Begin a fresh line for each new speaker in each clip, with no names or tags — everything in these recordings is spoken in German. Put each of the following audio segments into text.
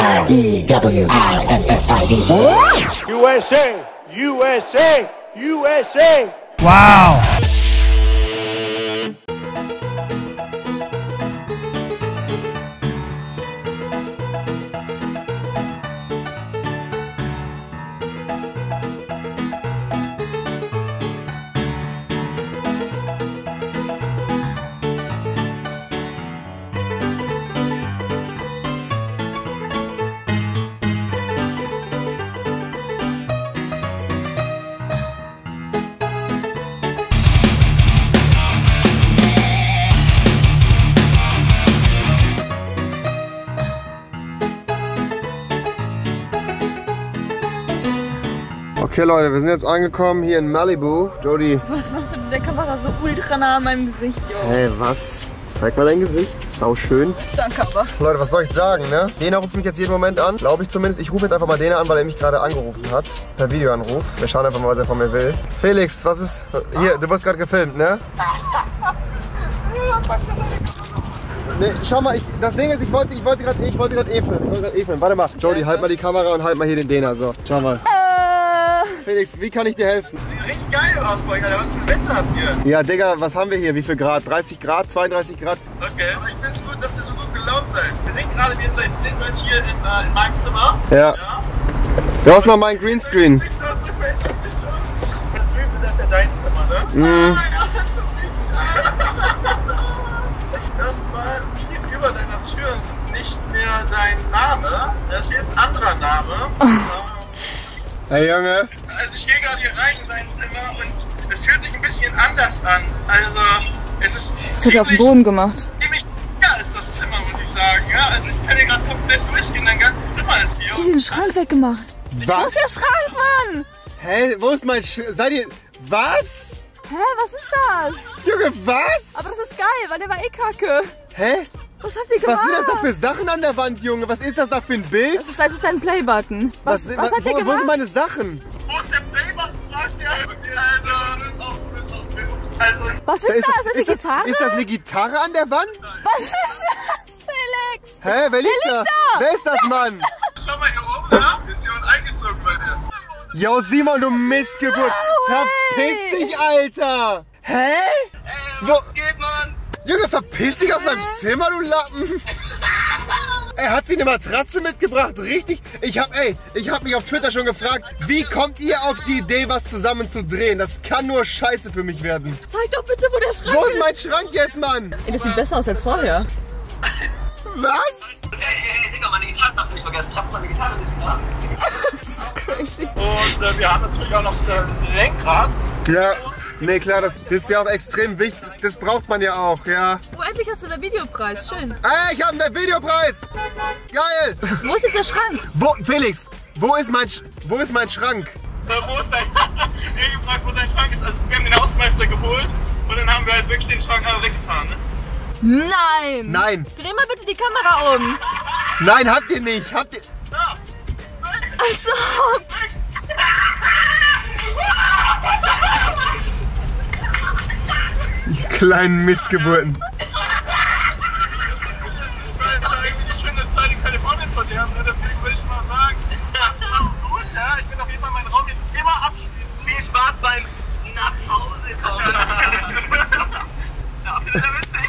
R-E-W-I-N-S-I-D.
USA! USA! USA!
Wow!
Okay Leute, wir sind jetzt angekommen hier in Malibu. Jody.
Was machst du mit der Kamera so ultra nah an meinem Gesicht, jo?
Hey, was? Zeig mal dein Gesicht. Sau schön.
Danke aber.
Leute, was soll ich sagen, ne? Dena ruft mich jetzt jeden Moment an. Glaube ich zumindest. Ich rufe jetzt einfach mal Dena an, weil er mich gerade angerufen hat. Per Videoanruf. Wir schauen einfach mal, was er von mir will. Felix, was ist... Hier, du wirst gerade gefilmt, ne? Nee, schau mal, das Ding ist, ich wollte gerade eh filmen. Warte mal. Jody, halt mal die Kamera und halt mal hier den Dena. So, schau mal. Felix, wie kann ich dir helfen?
Sieht richtig geil aus bei euch, Alter. Was für ein Wetter habt ihr?
Ja, Digga, was haben wir hier? Wie viel Grad? 30 Grad? 32 Grad?
Okay, aber ich find's gut, dass ihr so gut gelaunt seid. Wir sind gerade wieder in Lindwald hier in meinem Zimmer.
Ja. Du hast noch meinen Greenscreen.
Das drüben ist ja dein Zimmer, ne?
Mhm.
Erstmal steht über deiner Tür nicht mehr dein Name. Da steht ein anderer Name.
Hey Junge.
Also ich gehe gerade hier rein in sein Zimmer und es fühlt sich ein bisschen anders an. Also es ist...
Das wird auf dem Boden gemacht.
Ziemlich ist das Zimmer, muss ich sagen. Ja, also ich kann hier gerade komplett durchgehen, dein ganzes Zimmer ist hier.
Die sind den Schrank weggemacht. Wo
Was?
ist der Schrank, Mann?
Hä? Wo ist mein Seid ihr... Was?
Hä, was ist das?
Junge, was?
Aber das ist geil, weil der war eh kacke.
Hä?
Was habt ihr
Was
gemacht?
sind das da für Sachen an der Wand, Junge? Was ist das da für ein Bild?
Das ist ein Playbutton. Was hat der
Wo
gemacht?
sind meine Sachen?
Wo ist der Playbutton, sagt der? Also, das ist auch also,
Was ist das? Ist das eine Gitarre?
Ist das eine Gitarre an der Wand?
Was ist das, Felix?
Hä? Wer liegt da? Wer ist das, Mann?
schau mal hier oben, ja? Ist jemand eingezogen bei dir?
Yo, Simon, du Missgeburt. Verpiss dich, Alter. Hä?
Was geht, Mann?
Junge, verpiss dich aus meinem Zimmer, du Lappen. Er hat sie eine Matratze mitgebracht, richtig? Ich hab mich auf Twitter schon gefragt, wie kommt ihr auf die Idee, was zusammen zu drehen? Das kann nur scheiße für mich werden.
Zeig doch bitte, wo der Schrank
Wo ist mein Schrank jetzt, Mann?
Ey, das sieht besser aus als vorher.
Was?
Hey, Digga, meine Gitarre darfst du nicht vergessen. Ich hab meine Gitarre nicht da.
Das ist crazy.
Und wir haben natürlich auch noch ein Lenkrad.
Ja, nee, klar, das ist ja auch extrem wichtig. Das braucht man ja auch, ja.
Oh, endlich hast du den Videopreis. Schön.
Ich habe einen Videopreis. Geil.
Wo ist jetzt der Schrank?
Felix, wo ist mein Schrank?
Wo ist dein... Sie haben gefragt, wo dein Schrank ist. Also wir haben den Hausmeister geholt und dann haben wir halt wirklich den Schrank alle weggetan, ne?
Nein.
Nein.
Dreh mal bitte die Kamera um.
Nein, habt ihr nicht. Habt ihr...
Als ob.
Ihr kleinen Missgeburten.
Das war irgendwie eine schöne Zeit in Kalifornien von dir, ne? Deswegen würde ich mal sagen, gut, ja, ich will auf jeden Fall meinen Raum jetzt immer abschließen. Viel Spaß beim nach Hause kommen. Ja, das ist ja witzig.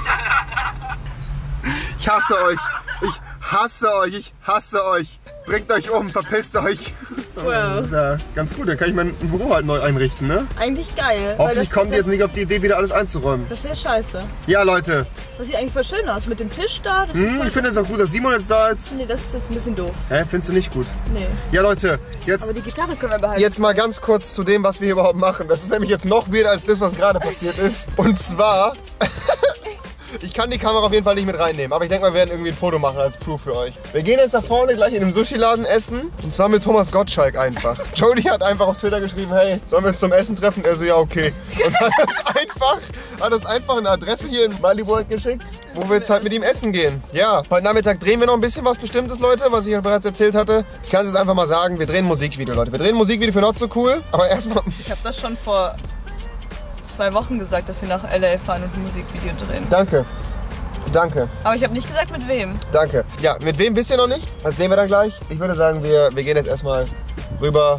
Ich hasse euch. Ich hasse euch. Ich hasse euch. Bringt euch um. Verpisst euch.
Wow.
Das ist ja ganz gut. Dann kann ich mein Büro halt neu einrichten, ne?
Eigentlich geil.
Hoffentlich kommt ihr jetzt nicht auf die Idee, wieder alles einzuräumen.
Das wäre scheiße.
Ja, Leute.
Das sieht eigentlich voll schön aus. Mit dem Tisch da. Das
Ich finde es auch gut, dass Simon jetzt da ist.
Nee, das ist jetzt ein bisschen doof.
Hä? Findest du nicht gut?
Nee.
Ja, Leute.
Aber die Gitarre können wir behalten.
Jetzt mal ganz kurz zu dem, was wir hier überhaupt machen. Das ist nämlich jetzt noch weirder als das, was gerade passiert ist. Und zwar... Ich kann die Kamera auf jeden Fall nicht mit reinnehmen, aber ich denke mal, wir werden irgendwie ein Foto machen als Proof für euch. Wir gehen jetzt da vorne gleich in einem Sushi-Laden essen. Und zwar mit Thomas Gottschalk einfach. Jody hat einfach auf Twitter geschrieben, hey, sollen wir uns zum Essen treffen? Er so, ja, okay. Und hat uns einfach eine Adresse hier in Malibu geschickt, wo wir jetzt halt mit ihm essen gehen. Ja, heute Nachmittag drehen wir noch ein bisschen was Bestimmtes, Leute, was ich ja bereits erzählt hatte. Ich kann es jetzt einfach mal sagen, wir drehen ein Musikvideo, Leute. Wir drehen ein Musikvideo für Not So Cool, aber erstmal...
Ich habe das schon vor 2 Wochen gesagt, dass wir nach LA fahren und ein Musikvideo drehen.
Danke. Danke.
Aber ich habe nicht gesagt, mit wem.
Danke. Ja, mit wem wisst ihr noch nicht? Das sehen wir dann gleich. Ich würde sagen, wir gehen jetzt erstmal rüber.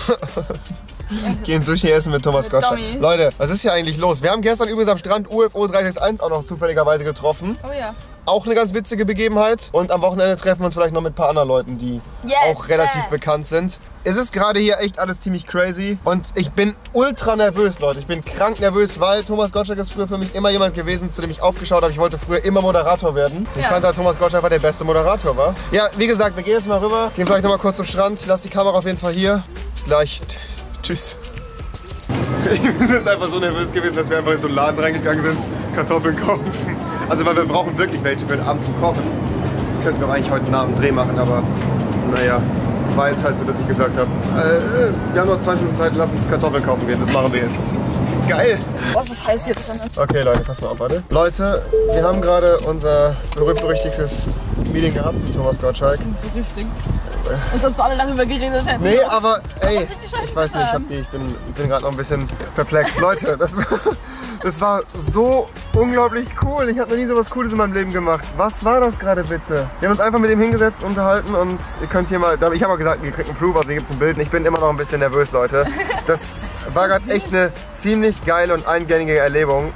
Gehen Sushi essen mit Thomas Gottschalk. Leute, was ist hier eigentlich los? Wir haben gestern übrigens am Strand UFO 361 auch noch zufälligerweise getroffen.
Oh ja.
Auch eine ganz witzige Begebenheit. Und am Wochenende treffen wir uns vielleicht noch mit ein paar anderen Leuten, die auch relativ bekannt sind. Es ist gerade hier echt alles ziemlich crazy. Und ich bin ultra nervös, Leute. Ich bin krank nervös, weil Thomas Gottschalk ist früher für mich immer jemand gewesen, zu dem ich aufgeschaut habe. Ich wollte früher immer Moderator werden. Ich fand halt, Thomas Gottschalk war der beste Moderator, war. Ja, wie gesagt, wir gehen jetzt mal rüber. Gehen vielleicht noch mal kurz zum Strand. Lass die Kamera auf jeden Fall hier. Bis gleich. Tschüss. Wir sind jetzt einfach so nervös gewesen, dass wir einfach in so einen Laden reingegangen sind, Kartoffeln kaufen. Also weil wir brauchen wirklich welche für den Abend zum Kochen. Das könnten wir eigentlich heute nach dem Dreh machen, aber naja, war jetzt halt so, dass ich gesagt habe, wir haben noch 20 Minuten Zeit, lass uns Kartoffeln kaufen gehen, das machen wir jetzt. Geil!
Was ist heiß hier drin?
Okay Leute, pass mal auf, warte. Leute, wir haben gerade unser berühmt-berüchtigtes Meeting gehabt mit Thomas Gottschalk.
Berüchtigt. Als ob alle darüber geredet hätten.
Nee, aber ey, ich weiß nicht, ich bin gerade noch ein bisschen perplex. Leute, das war so unglaublich cool. Ich habe noch nie so was Cooles in meinem Leben gemacht. Was war das gerade bitte? Wir haben uns einfach mit ihm hingesetzt, unterhalten und ihr könnt hier mal, ich habe auch gesagt, ihr kriegt einen Proof, also hier gibt es ein Bild. Ich bin immer noch ein bisschen nervös, Leute. Das war gerade echt eine ziemlich geile und eingängige Erlebung.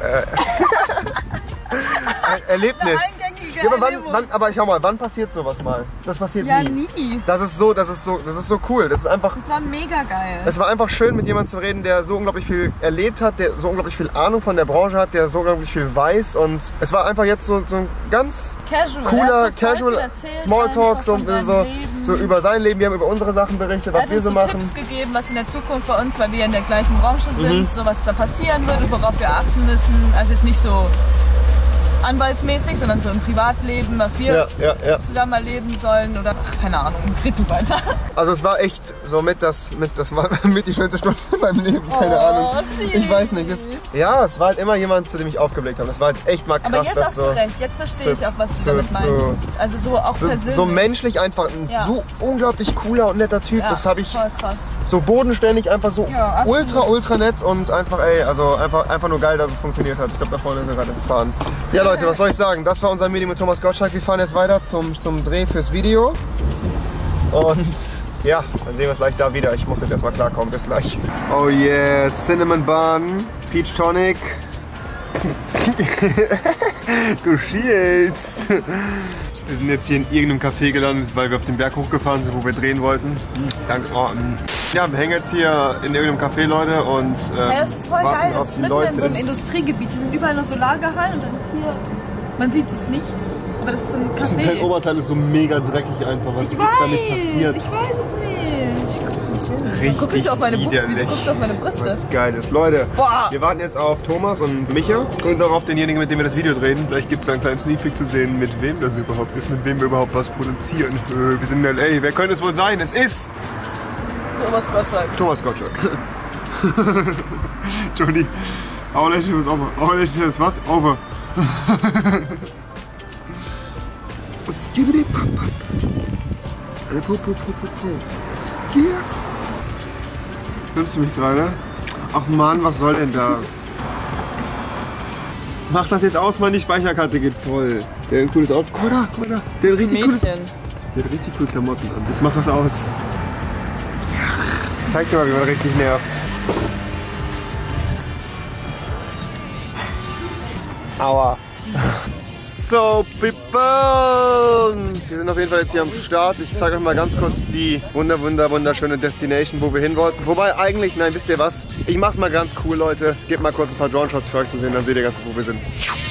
Erlebnis. Ja, aber schau mal, wann passiert sowas mal? Das passiert nie. Das ist so cool. Das war mega geil. Es war einfach schön, mit jemandem zu reden, der so unglaublich viel erlebt hat, der so unglaublich viel Ahnung von der Branche hat, der so unglaublich viel weiß. Und es war einfach jetzt so ein ganz cooler, casual Smalltalk, so über sein Leben. Wir haben über unsere Sachen berichtet, was wir so machen.
Tipps gegeben, was in der Zukunft bei uns, weil wir in der gleichen Branche sind, so was da passieren wird, worauf wir achten müssen. Also jetzt nicht so anwaltsmäßig, sondern so im Privatleben, was wir zusammen erleben sollen oder keine Ahnung, red du weiter.
Also es war echt so das war mit die schönste Stunde in meinem Leben, keine Ahnung. Ich weiß nicht. Es war halt immer jemand, zu dem ich aufgeblickt habe. Das war jetzt echt mal krass.
Aber jetzt hast du recht, jetzt verstehe ich auch, was du damit meinst. Also so auch persönlich.
So menschlich einfach ein so unglaublich cooler und netter Typ. Das habe ich
voll krass.
So bodenständig, einfach so ultra nett und einfach einfach nur geil, dass es funktioniert hat. Ich glaube, da vorne sind wir gerade gefahren. Ja Leute, was soll ich sagen? Das war unser Meeting mit Thomas Gottschalk. Wir fahren jetzt weiter zum Dreh fürs Video. Und ja, dann sehen wir es gleich da wieder. Ich muss jetzt erstmal klarkommen. Bis gleich. Oh yeah, Cinnamon Bun, Peach Tonic. Du schielst. Wir sind jetzt hier in irgendeinem Café gelandet, weil wir auf den Berg hochgefahren sind, wo wir drehen wollten. Danke. Ja, wir hängen jetzt hier in irgendeinem Café, Leute, und
das ist voll geil. Das ist mitten in so einem Industriegebiet. Hier sind überall nur Solargehallen und dann ist hier, man sieht es nichts, aber das ist ein Café.
Zum Teil Oberteil ist so mega dreckig einfach. Was ist damit passiert?
Ich weiß es nicht.
Richtig
guck nicht auf meine Brust,
widerlich.
wieso guckst du auf meine Brüste?
Was geil ist. Leute, wir warten jetzt auf Thomas und Micha und auch auf denjenigen, mit dem wir das Video drehen. Vielleicht gibt es einen kleinen Sneak Peek zu sehen, mit wem das überhaupt ist, mit wem wir überhaupt was produzieren. Wir sind in L.A. Wer könnte es wohl sein? Es ist
Thomas Gottschalk.
Thomas Gottschalk. Jody, our relationship is over. Our relationship is what? Over. Skibidi pop pop. Nimmst du mich gerade? Ach Mann, was soll denn das? Mach das jetzt aus, Mann, die Speicherkarte geht voll. Der hat ein cooles Outfit. Guck mal da. Der hat richtig coole Klamotten an. Jetzt mach das aus. Ich zeig dir mal, wie man richtig nervt. Aua. So, people! Wir sind auf jeden Fall jetzt hier am Start. Ich zeige euch mal ganz kurz die wunderschöne Destination, wo wir hin wollten. Wobei eigentlich, nein, wisst ihr was? Ich mach's mal ganz cool, Leute. Ich gebe mal kurz ein paar Drone-Shots für euch zu sehen, dann seht ihr ganz, wo wir sind.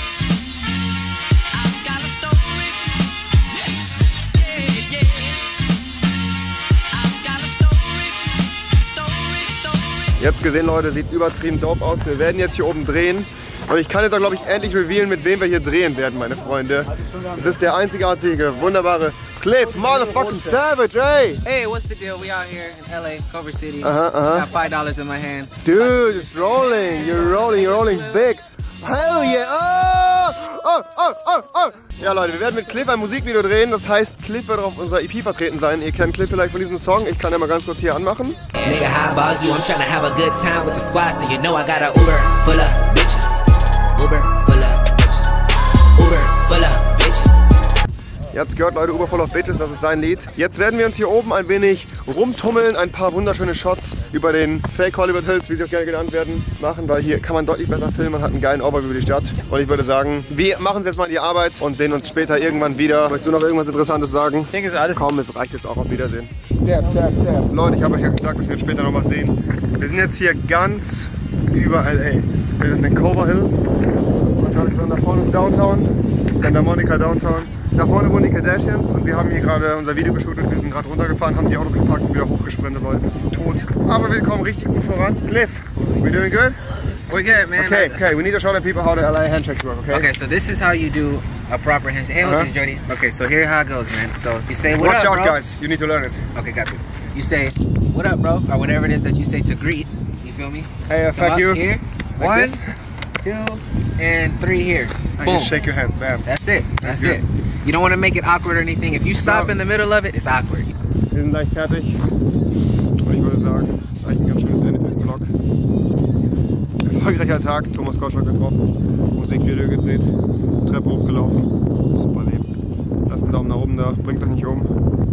Ihr habt gesehen, Leute, sieht übertrieben dope aus. Wir werden jetzt hier oben drehen. Und ich kann jetzt auch, glaube ich, endlich revealen, mit wem wir hier drehen werden, meine Freunde. Es ist der einzigartige, wunderbare Cliff Motherfucking Savage, ey!
Hey, what's the deal? We out here in LA, Culver City. Got $5 in my hand.
Dude, it's rolling. You're rolling big. Hell yeah! Oh! Ja, Leute, wir werden mit Cliff ein Musikvideo drehen. Das heißt, Cliff wird auf unserer EP vertreten sein. Ihr kennt Cliff vielleicht von diesem Song. Ich kann ja mal ganz kurz hier anmachen.
Nigga, how about you? I'm trying to have a good time with the squad, so you know I got a Uber full of bitches. Uber full of bitches. Uber full of
Ihr habt es gehört, Leute, Uber Full of Bitches, das ist sein Lied. Jetzt werden wir uns hier oben ein wenig rumtummeln, ein paar wunderschöne Shots über den Fake Hollywood Hills, wie sie auch gerne genannt werden, machen, weil hier kann man deutlich besser filmen, man hat einen geilen Overview über die Stadt. Und ich würde sagen, wir machen uns jetzt mal in die Arbeit und sehen uns später irgendwann wieder. Möchtest du noch irgendwas Interessantes sagen? Ich denke, es ist alles. Kaum, es reicht jetzt auch. Auf Wiedersehen. Leute, ich habe euch ja gesagt, dass wir jetzt später noch was sehen. Wir sind jetzt hier ganz über LA. Wir sind in Cobra Hills. Und da vorne ist Downtown, Santa Monica Downtown. Da vorne wohnen die Kardashians und wir haben hier gerade unser Video geshootet. Wir sind gerade runtergefahren, haben die Autos geparkt, sind wieder hochgesprintet, Leute. Tot. Aber wir kommen richtig gut voran. Cliff, we doing good?
We're good, man.
Okay, we need to show the people how the LA handshakes work, okay?
Okay, so this is how you do a proper handshake. Hey, what's Jody? Okay, so here's how it goes, man. So you say, what
Watch
up,
out,
bro?
guys. You need to learn it.
Okay, got this. You say, what up, bro? Or whatever it is that you say to greet. You feel me?
Hey, fuck you.
Here.
Like
1,
this?
2, and 3 here.
And
Boom.
just shake your hand. Bam.
That's it. That's
good.
it. You don't want to make it awkward or anything. If you stop in the middle of it, it's awkward.
Wir sind gleich fertig. Und ich würde sagen, das ist eigentlich ein ganz schönes Ende für diesen Vlog. Erfolgreicher Tag, Thomas Gottschalk getroffen, Musikvideo gedreht, Treppe hochgelaufen. Super Leben. Lasst einen Daumen nach oben da, bringt euch nicht um.